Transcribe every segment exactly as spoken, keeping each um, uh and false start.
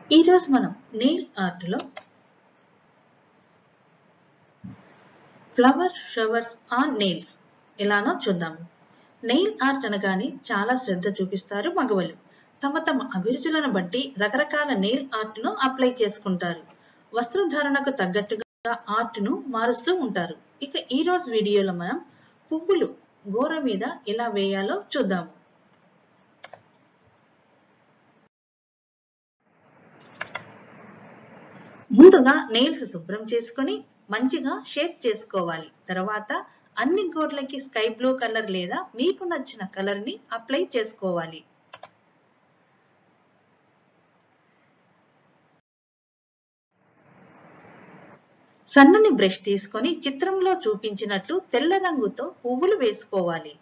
ఈరోజు మనం nail art లో ఫ్లవర్ షవర్స్ ఆన్ నెయిల్స్ ఎలానో చూద్దాము. నెయిల్ ఆర్ట్ అనగానే చాలా శ్రద్ధ చూపిస్తారు మగవాళ్ళు. తమ తమ అభిరుచులను బట్టి రకరకాల నెయిల్ ఆర్ట్ ను అప్లై చేసుకుంటారు. వస్త్రధారణకు తగ్గట్టుగా ఆర్ట్ ను మారుస్తూ ఉంటారు. ఇక ఈ రోజు వీడియోలో మనం పువ్వులు గోర మీద ఎలా వేయాలో చూద్దాము. ముందుగా నెయిల్స్ శుభ్రం చేసుకొని మంచిగా షేప్ చేసుకోవాలి. తర్వాత అన్ని గోర్లకి స్కై బ్లూ కలర్ లేదా మీకు నచ్చిన కలర్ ని అప్లై చేసుకోవాలి. సన్నని బ్రష్ తీసుకొని చిత్రంలో చూపించినట్లు తెల్ల రంగుతో పువ్వులు వేసుకోవాలి.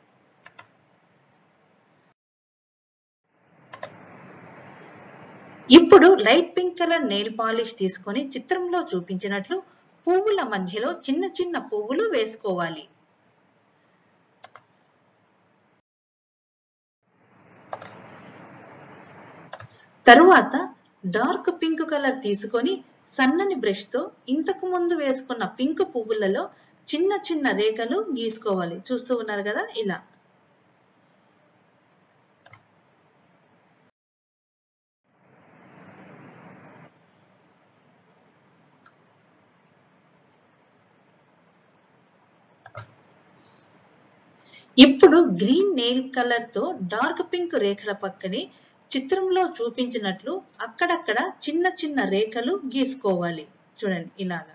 ఇప్పుడు light pink colour nail polish తీసుకొని చిత్రంలో చూపించినట్లు పువ్వుల మధ్యలో చిన్న చిన్న పువ్వులు వేసుకోవాలి. తరువాత డార్క్ పింక్ కలర్ తీసుకొని సన్నని బ్రష్ తో ఇంతకు ముందు వేసుకున్న పింక్ పువ్వులలో చిన్న చిన్న రేఖలు గీసుకోవాలి. చూస్తూ ఉన్నారు కదా, ఇలా. ఇప్పుడు గ్రీన్ నెయిల్ కలర్ తో డార్క్ పింక్ రేఖల పక్కనే చిత్రంలో చూపించినట్లు అక్కడక్కడ చిన్న చిన్న రేఖలు గీసుకోవాలి. చూడండి, ఇలాగా.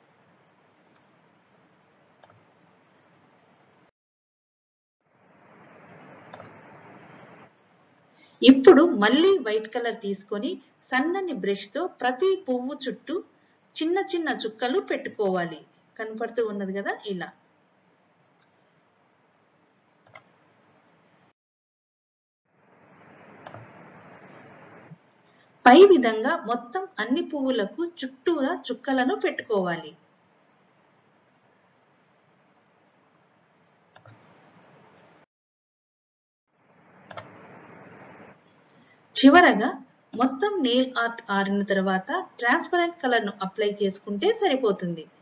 ఇప్పుడు మళ్ళీ వైట్ కలర్ తీసుకొని సన్నని బ్రష్ తో ప్రతి పువ్వు చుట్టూ చిన్న చిన్న చుక్కలు పెట్టుకోవాలి. కనపడుతూ ఉన్నది కదా, ఇలా. పై విధంగా మొత్తం అన్ని పువ్వులకు చుట్టూరా చుక్కలను పెట్టుకోవాలి. చివరగా మొత్తం నెయిల్ ఆర్ట్ ఆరిన తర్వాత ట్రాన్స్పరెంట్ కలర్ ను అప్లై చేసుకుంటే సరిపోతుంది.